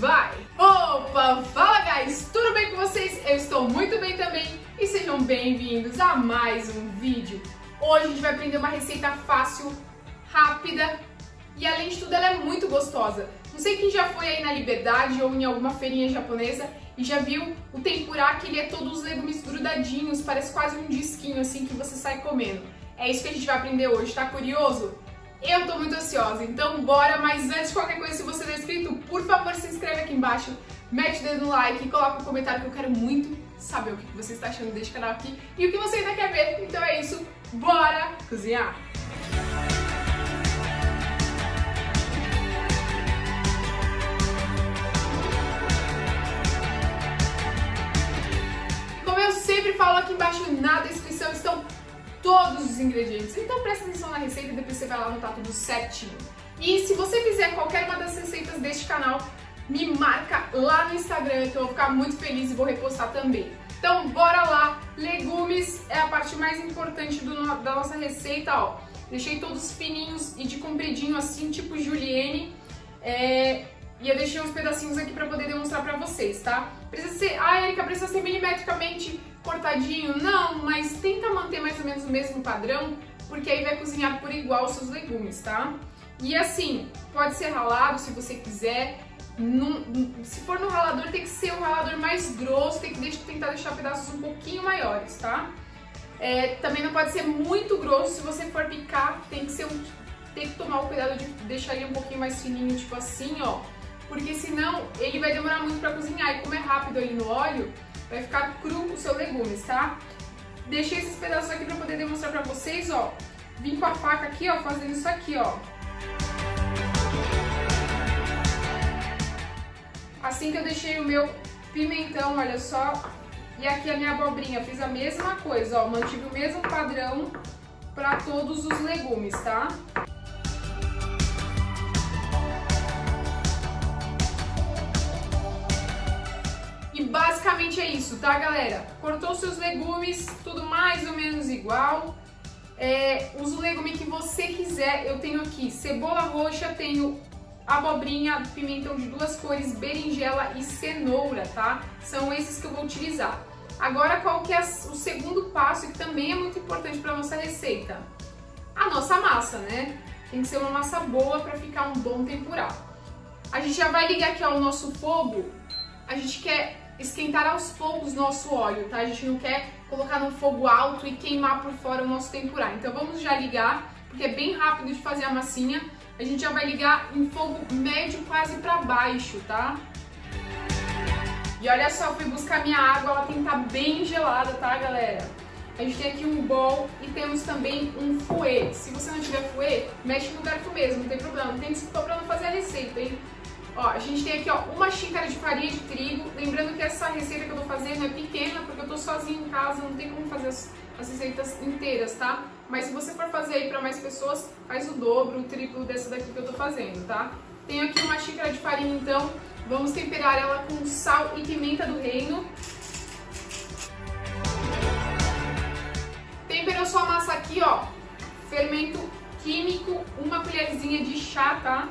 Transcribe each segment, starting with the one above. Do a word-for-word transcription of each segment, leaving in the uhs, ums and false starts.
vai! Opa, fala guys, tudo bem com vocês? Eu estou muito bem também e sejam bem-vindos a mais um vídeo. Hoje a gente vai aprender uma receita fácil, rápida e além de tudo ela é muito gostosa. Não sei quem já foi aí na Liberdade ou em alguma feirinha japonesa e já viu o tempurá, que ele é todos os legumes grudadinhos, parece quase um disquinho assim que você sai comendo. É isso que a gente vai aprender hoje, tá curioso? Eu tô muito ansiosa, então bora, mas antes de qualquer coisa, se você não é inscrito, por favor se inscreve aqui embaixo, mete o dedo no like e coloca um comentário que eu quero muito saber o que você está achando deste canal aqui e o que você ainda quer ver. Então é isso, bora cozinhar! Como eu sempre falo, aqui embaixo na descrição estão todos os ingredientes, então presta atenção na receita e depois você vai lá anotar tudo certinho. E se você fizer qualquer uma das receitas deste canal, me marca lá no Instagram, que eu vou ficar muito feliz e vou repostar também. Então bora lá, legumes é a parte mais importante do, da nossa receita, ó. Deixei todos fininhos e de compridinho assim, tipo julienne, é, e eu deixei uns pedacinhos aqui pra poder demonstrar pra vocês, tá? Precisa ser, ah Erika, precisa ser milimetricamente cortadinho? Não, mas tenta manter mais ou menos o mesmo padrão, porque aí vai cozinhar por igual os seus legumes, tá? E assim, pode ser ralado se você quiser. Num, se for no ralador, tem que ser um ralador mais grosso, tem que deixar, tentar deixar pedaços um pouquinho maiores, tá? É, também não pode ser muito grosso, se você for picar, tem que, ser um, tem que tomar o cuidado de deixar ele um pouquinho mais fininho, tipo assim, ó. Porque senão ele vai demorar muito pra cozinhar, e como é rápido ali no óleo, vai ficar cru o seu legumes, tá? Deixei esses pedaços aqui pra poder demonstrar pra vocês, ó. Vim com a faca aqui, ó, fazendo isso aqui, ó. Assim que eu deixei o meu pimentão, olha só. E aqui a minha abobrinha, fiz a mesma coisa, ó. Mantive o mesmo padrão pra todos os legumes, tá? E basicamente é isso, tá, galera? Cortou seus legumes, tudo mais ou menos igual. É, usa o legume que você quiser. Eu tenho aqui cebola roxa, tenho abobrinha, pimentão de duas cores, berinjela e cenoura, tá? São esses que eu vou utilizar. Agora, qual que é o segundo passo, que também é muito importante para nossa receita? A nossa massa, né? Tem que ser uma massa boa para ficar um bom tempurá. A gente já vai ligar aqui, ó, o nosso fogo. A gente quer esquentar aos poucos nosso óleo, tá? A gente não quer colocar no fogo alto e queimar por fora o nosso tempurá. Então vamos já ligar, porque é bem rápido de fazer a massinha. A gente já vai ligar em fogo médio quase pra baixo, tá? E olha só, fui buscar minha água, ela tem que estar bem gelada, tá, galera? A gente tem aqui um bowl e temos também um fouet. Se você não tiver fouet, mexe no garfo mesmo, não tem problema. Não tem desculpa pra não fazer a receita, hein? Ó, a gente tem aqui, ó, uma xícara de farinha de trigo. Lembrando que essa receita que eu tô fazendo é pequena, porque eu tô sozinha em casa, não tem como fazer as, as receitas inteiras, tá? Mas se você for fazer aí pra mais pessoas, faz o dobro, o triplo dessa daqui que eu tô fazendo, tá? Tenho aqui uma xícara de farinha, então, vamos temperar ela com sal e pimenta do reino. Temperou sua massa aqui, ó, fermento químico, uma colherzinha de chá, tá?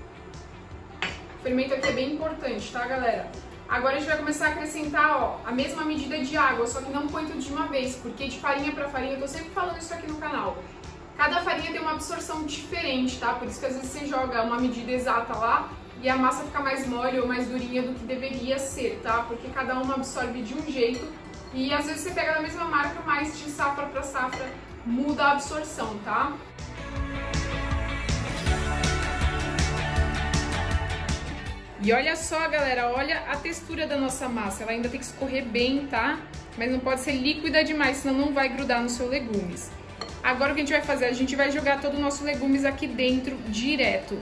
O fermento aqui é bem importante, tá, galera? Agora a gente vai começar a acrescentar, ó, a mesma medida de água, só que não põe tudo de uma vez, porque de farinha pra farinha, eu tô sempre falando isso aqui no canal, cada farinha tem uma absorção diferente, tá? Por isso que às vezes você joga uma medida exata lá e a massa fica mais mole ou mais durinha do que deveria ser, tá? Porque cada uma absorve de um jeito e às vezes você pega da mesma marca, mas de safra pra safra muda a absorção, tá? E olha só, galera, olha a textura da nossa massa, ela ainda tem que escorrer bem, tá? Mas não pode ser líquida demais, senão não vai grudar nos seus legumes. Agora o que a gente vai fazer? A gente vai jogar todo o nosso legumes aqui dentro, direto.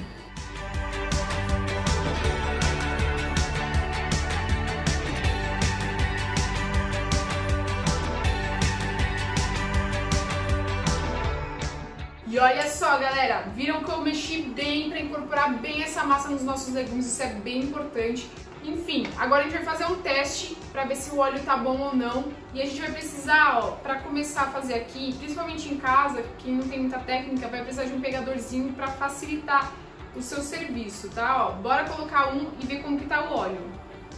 E olha só, galera, viram que eu mexi bem para incorporar bem essa massa nos nossos legumes, isso é bem importante. Enfim, agora a gente vai fazer um teste para ver se o óleo tá bom ou não. E a gente vai precisar, ó, para começar a fazer aqui, principalmente em casa, quem não tem muita técnica, vai precisar de um pegadorzinho para facilitar o seu serviço, tá? Ó, bora colocar um e ver como que tá o óleo.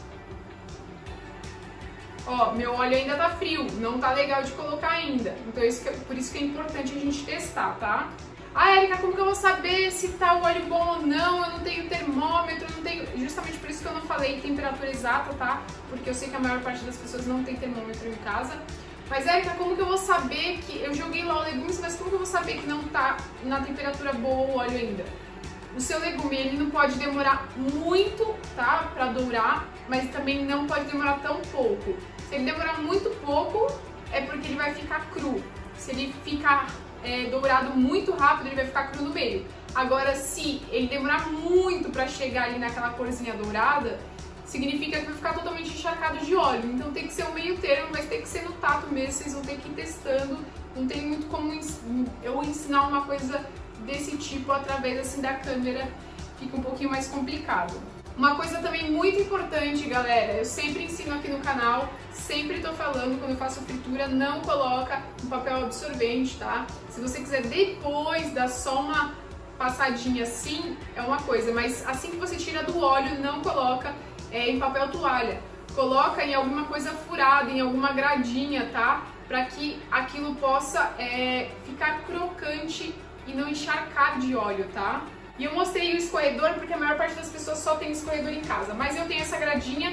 Ó, meu óleo ainda tá frio, não tá legal de colocar ainda. Então isso que, por isso que é importante a gente testar, tá? Ah, Érica, como que eu vou saber se tá o óleo bom ou não? Eu não tenho termômetro, não tenho... Justamente por isso que eu não falei temperatura exata, tá? Porque eu sei que a maior parte das pessoas não tem termômetro em casa. Mas, Érica, como que eu vou saber que... Eu joguei lá o legumes, mas como que eu vou saber que não tá na temperatura boa o óleo ainda? O seu legume, ele não pode demorar muito, tá? Pra dourar, mas também não pode demorar tão pouco. Se ele demorar muito pouco, é porque ele vai ficar cru. Se ele ficar é, dourado muito rápido, ele vai ficar cru no meio. Agora, se ele demorar muito pra chegar ali naquela corzinha dourada, significa que vai ficar totalmente encharcado de óleo. Então tem que ser o meio termo, mas tem que ser no tato mesmo, vocês vão ter que ir testando. Não tem muito como eu ensinar uma coisa desse tipo através assim da câmera, fica um pouquinho mais complicado. Uma coisa também muito importante, galera, eu sempre ensino aqui no canal, sempre tô falando, quando eu faço fritura, não coloca um papel absorvente, tá? Se você quiser depois dar só uma passadinha assim, é uma coisa, mas assim que você tira do óleo, não coloca é, em papel toalha. Coloca em alguma coisa furada, em alguma gradinha, tá? Pra que aquilo possa é, ficar crocante e não encharcar de óleo, tá? E eu mostrei o escorredor porque a maior parte das pessoas só tem escorredor em casa, mas eu tenho essa gradinha,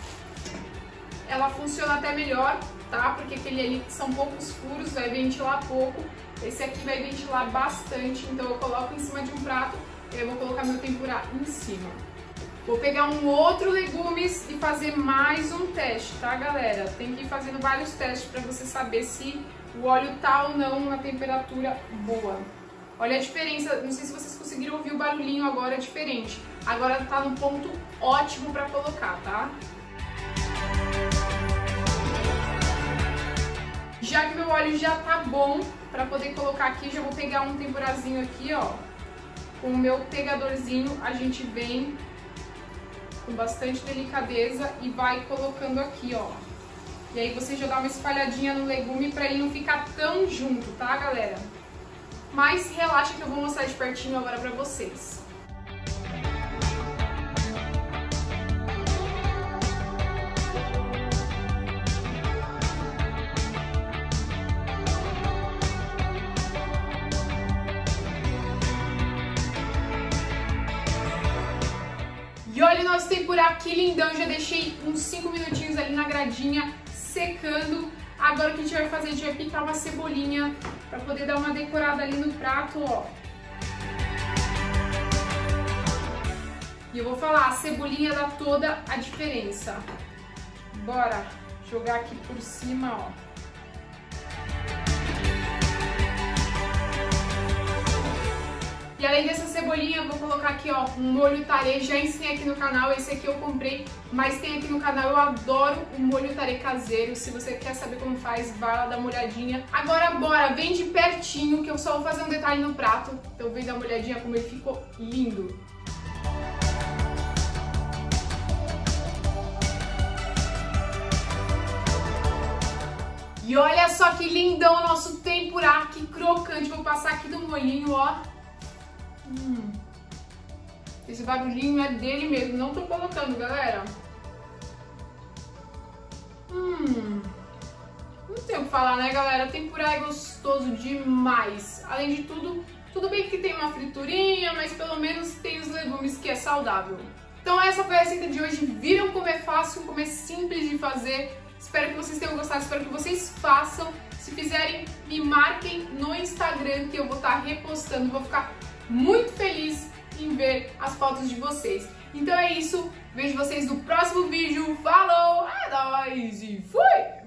ela funciona até melhor, tá? Porque aquele ali são poucos furos, vai ventilar pouco, esse aqui vai ventilar bastante, então eu coloco em cima de um prato e eu vou colocar meu tempurá em cima. Vou pegar um outro legumes e fazer mais um teste, tá, galera? Tem que ir fazendo vários testes para você saber se o óleo tá ou não na temperatura boa. Olha a diferença, não sei se vocês conseguiram ouvir o barulhinho agora, é diferente. Agora tá no ponto ótimo para colocar, tá? Já que meu óleo já tá bom, para poder colocar aqui, já vou pegar um tempurazinho aqui, ó. Com o meu pegadorzinho, a gente vem com bastante delicadeza e vai colocando aqui, ó. E aí você já dá uma espalhadinha no legume para ele não ficar tão junto, tá, galera? Mas relaxa que eu vou mostrar de pertinho agora pra vocês. E olha o nosso tempurá, que lindão, já deixei uns cinco minutinhos ali na gradinha secando. Agora o que a gente vai fazer? A gente vai picar uma cebolinha para poder dar uma decorada ali no prato, ó. E eu vou falar, a cebolinha dá toda a diferença. Bora jogar aqui por cima, ó. E além dessa cebolinha, eu vou colocar aqui, ó, um molho tarê. Já ensinei aqui no canal, esse aqui eu comprei, mas tem aqui no canal. Eu adoro o molho tarê caseiro. Se você quer saber como faz, vai lá dar uma olhadinha. Agora, bora, vem de pertinho, que eu só vou fazer um detalhe no prato. Então vem dar uma olhadinha como ele ficou lindo. E olha só que lindão o nosso tempurá, que crocante. Vou passar aqui do molhinho, ó. Hum. Esse barulhinho é dele mesmo, não tô colocando, galera. Hum. Não tem o que falar, né, galera? Tempurá é gostoso demais. Além de tudo, tudo bem que tem uma friturinha, mas pelo menos tem os legumes, que é saudável. Então essa foi a receita de hoje. Viram como é fácil, como é simples de fazer. Espero que vocês tenham gostado, espero que vocês façam. Se fizerem, me marquem no Instagram, que eu vou estar repostando. Vou ficar muito feliz em ver as fotos de vocês. Então é isso, vejo vocês no próximo vídeo. Falou, é nóis e fui!